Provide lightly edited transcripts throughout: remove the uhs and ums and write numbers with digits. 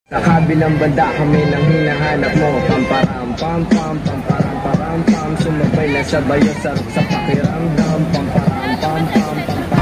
Sa kabilang banda kami nang hinahanap mo. Pamparam pam pam pamparam param pam. Sumabay na sabay ang sarap sa pakiramdam. Pamparam pam pam pam.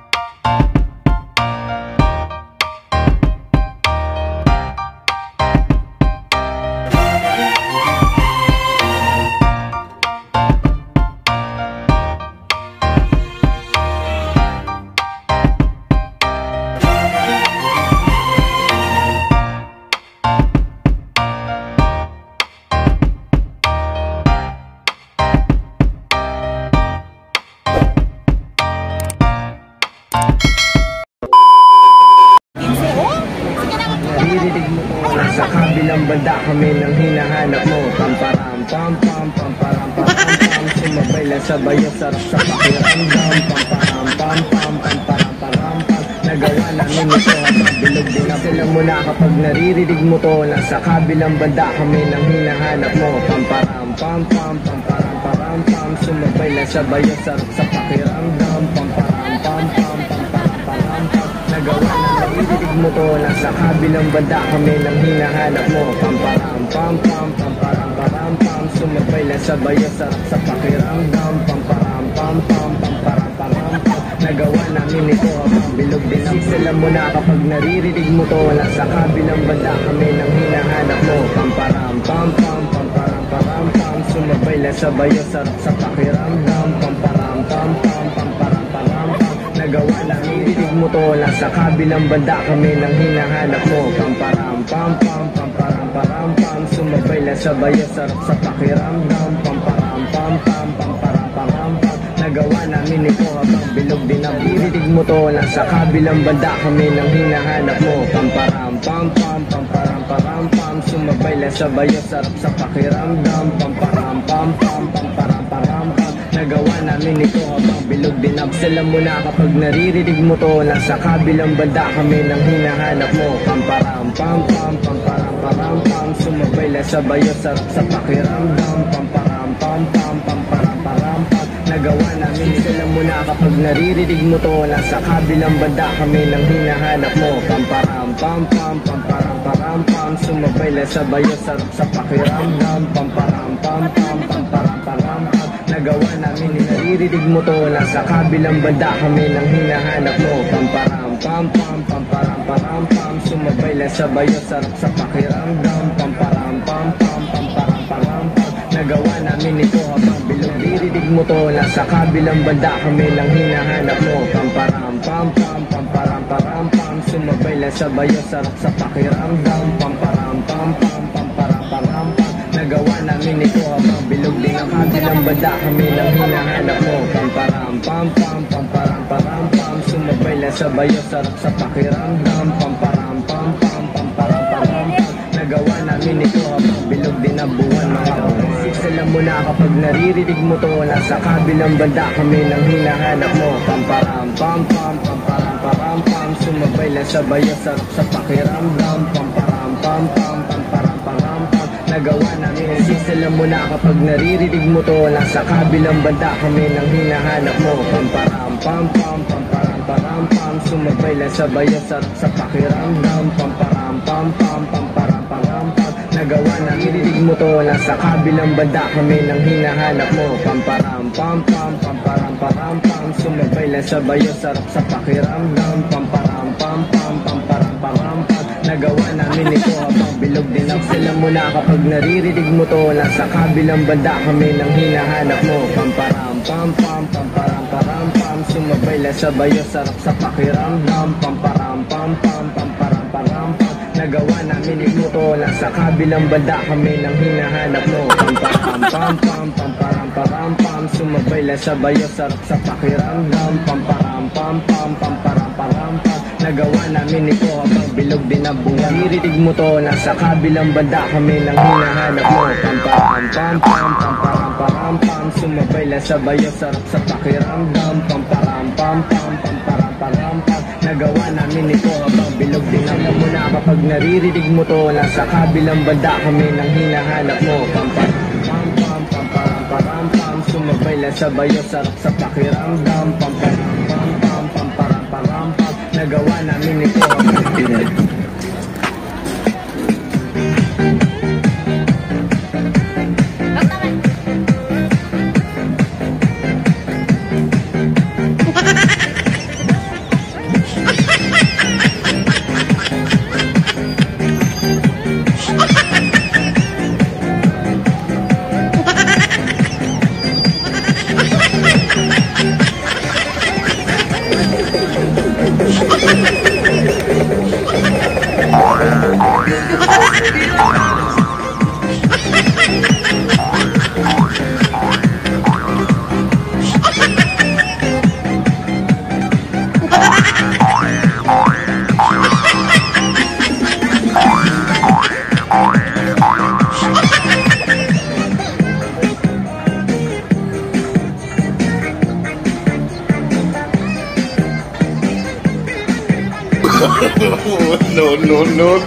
Naririnig mo ko na sa kabilang banda kami nang hinahanap mo. Pamparam pam pam pamparam pam pam. Sumabay lang sabay ang sarap sa pakiramdam. Pamparam pam pam pamparam param pam. Nagawa namin ito habang bilog din na. Alam mo na kapag naririnig mo to na sa kabilang banda kami nang hinahanap mo. Pamparam pam pam pamparam param pam. Sumabay lang sabay ang sarap sa pakiramdam. Pamparam pam pam pamparam param pam. Nagawa na naririnig mo to na sa kabilang banda kami nang hinahanap mo. Pamparam pam pam pamparam param pam. Sumabay lang sabay ang sarap sa pakiramdam. Pamparam pam pam pamparam param pam. Nagawa namin ito habang bilog din ang. Alam mo na kapag naririnig mo to na sa kabilang banda kami nang hinahanap mo. Pamparam pam pam pamparam param pam. Sumabay lang sabay ang sarap sa pakiramdam. Pamparam pam pam pamparam param pam. Nagawa namin rinig mo to na sa kabilang banda kami nang hinahanap mo. Pamparam pam pam pamparam param pam. Sumabay lang sabay ang sarap sa pakiramdam. Pamparam pam pam pamparam param pam. Nagawa namin ito habang bilog din ang. Irinig mo to na sa kabilang banda kami nang hinahanap mo. Pamparam pam pam pamparam param pam. Sumabay lang sabay ang sarap sa pakiramdam. Pamparam pam pam pamparam param pam. Nagawa namin ito habang bilog din ang. Alam mo na kapag naririnig mo to na sa kabilang banda kami nang hinahanap mo. Pamparam pam pam pamparam param pam. Sumabay lang sabay ang sarap sa pakiramdam. Pamparam pam pam pamparam param pam. Nagawa namin ito. Alam mo na kapag naririnig mo to na sa kabilang banda kami nang hinahanap mo. Pamparam pam pam pamparam param pam. Sumabay lang sabay ang sarap sa pakiramdam. Pamparam pam pam pamparam param pam. Nagawa namin naririnig mo to na sa kabilang banda kami nang hinahanap mo. Pamparam pam pam pamparam param pam. Sumabay lang sabay ang sarap sa pakiramdam. Pamparam pam pam pamparam param pam. Nagawa namin ito habang bilog. Naririnig mo to na sa kabilang banda kami nang hinahanap mo. Pamparam pam pam pamparam param pam. Sumabay lang sabay ang sarap sa pakiramdam. Pamparam pam pam pamparam param pam. Nagawa namin ito habang bilog din ang kabilang banda kami nang hinahanap mo. Pamparam pam pam pamparam param pam. Sumabay lang sabay ang sarap sa pakiramdam. Pamparam pam pam pamparam param pam. Nagawa namin ito habang bilog din ang buwan mga oras. Alam mo na kapag naririnig mo to na sa kabilang banda kami nang hinahanap mo. Pamparam pam pam pamparam param pam. Sumabay lang sabay ang sarap sa pakiramdam. Pamparam pam pam pamparam param pam. Nagawa namin. Alam mo na kapag naririnig mo to na sa kabilang banda kami nang hinahanap mo. Pamparam pam pam pamparam param pam. Sumabay lang sabay ang sarap sa pakiramdam. Pamparam pam pam pamparam param pam. Nagawa na irinig mo to na sa kabilang banda kami nang hinahanap mo. Pamparam pam pam pamparam param pam. Sumabay lang sabay ang sarap sa pakiramdam. Pamparam pam pam pamparam param pam. Nagawa namin ito habang bilog din ang. Alam mo na kapag naririnig mo to na sa kabilang banda kami nang hinahanap mo. Pamparam pam pam pamparam param pam. Sumabay lang sabay ang sarap sa pakiramdam. Pamparam pam pam pamparam param pam. Nagawa namin ito to na sa kabilang banda kami nang hinahanap mo. Pamparam pam pam pamparam param pam. Sumabay lang sabay ang sarap sa pakiramdam. Pamparam pam pam pamparam param pam. Nagawa namin ito habang bilog din ang buwan. Naririnig mo to na sa kabilang banda kami nang hinahanap mo. Pamparam pam pam pamparam param pam. Sumabay lang sabay ang sarap sa pakiramdam. Pamparam pam pam pamparam param pam. Nagawa namin ito habang bilog din ang. Alam mo na kapag naririnig mo to na sa kabilang banda kami nang hinahanap mo. Pamparam pam pam pamparam param pam. Sumabay lang sabay ang sarap sa pakiramdam. Pamparam pam pam pamparam param pam. Nagawa namin ito habang bilog. No, no, no,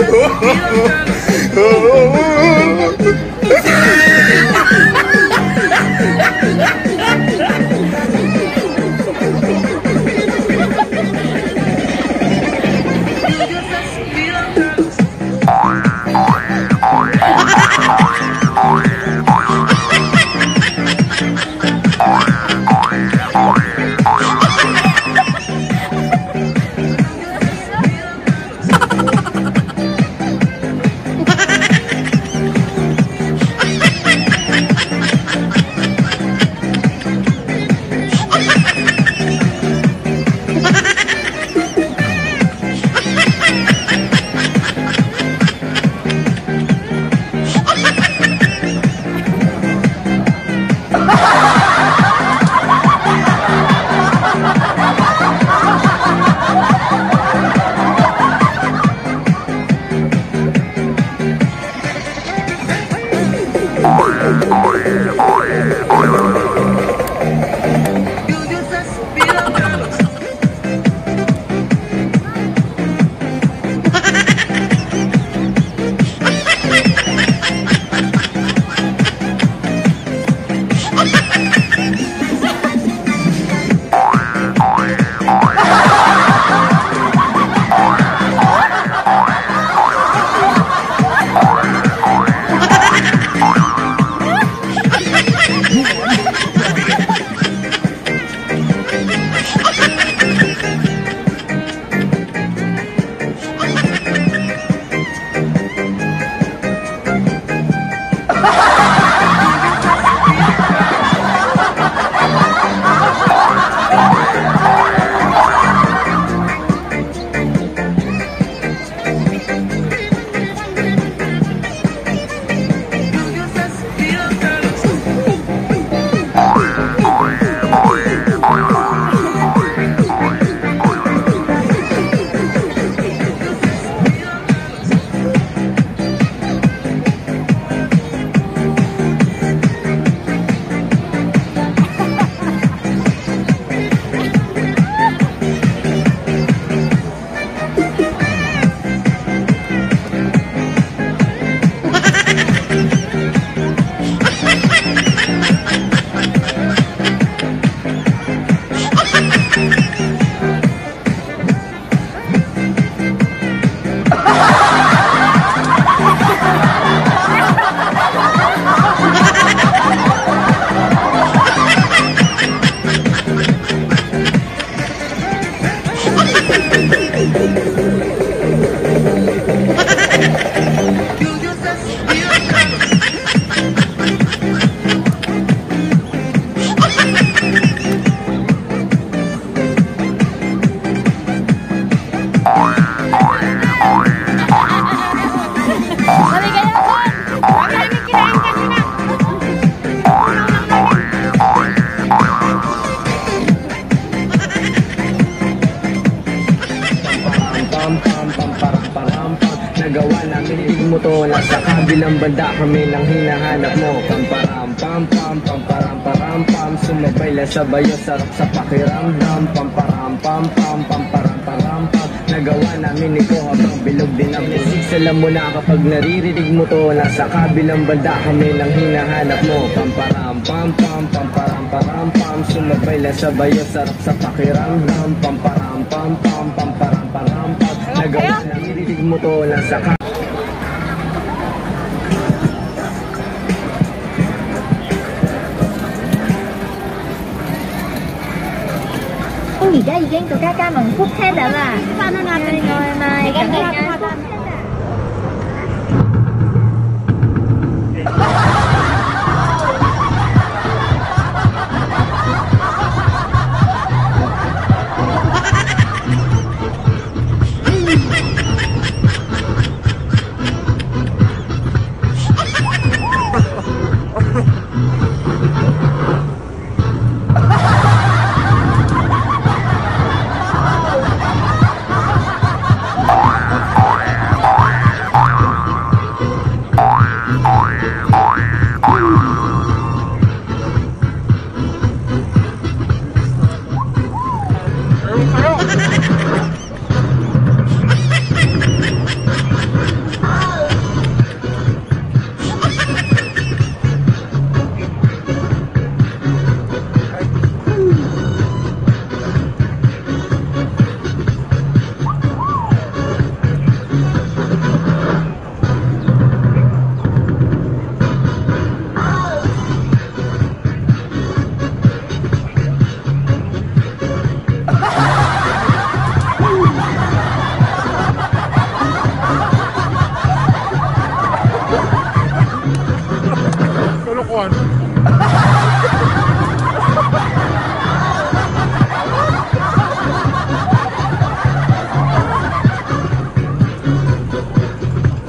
Nagawa namin mo to, nasa kabilang banda kami nang hinahanap mo. Pamparam pam pam pamparam param pam, sumabay lang sa bayo, sarap sa pakiramdam. Pamparam pam pam pamparam param pam, nagawa namin ito habang bilog din ang musik. Alam mo na kapag naririnig mo to, nasa kabilang banda kami nang hinahanap mo. Pamparam pam pam pamparam param pam, sumabay lang sa bayo, sarap sa pakiramdam. Pamparam pam pam pamparam param pam, nagawa naririnig mo to, nasa kabilang. 而家已經到家家農 food panda 啦，翻到亞定外賣，咁大家。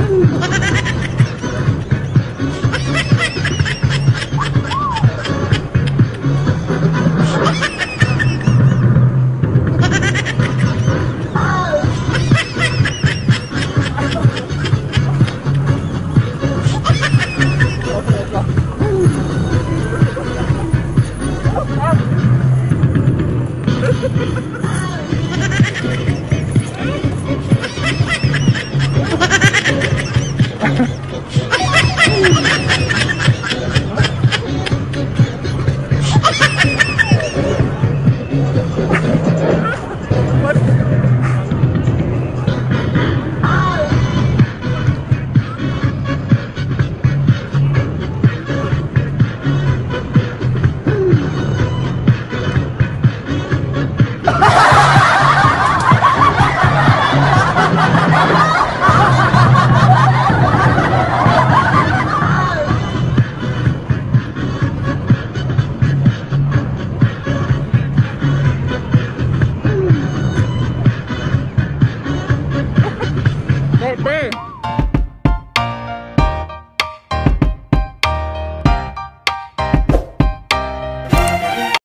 Bye.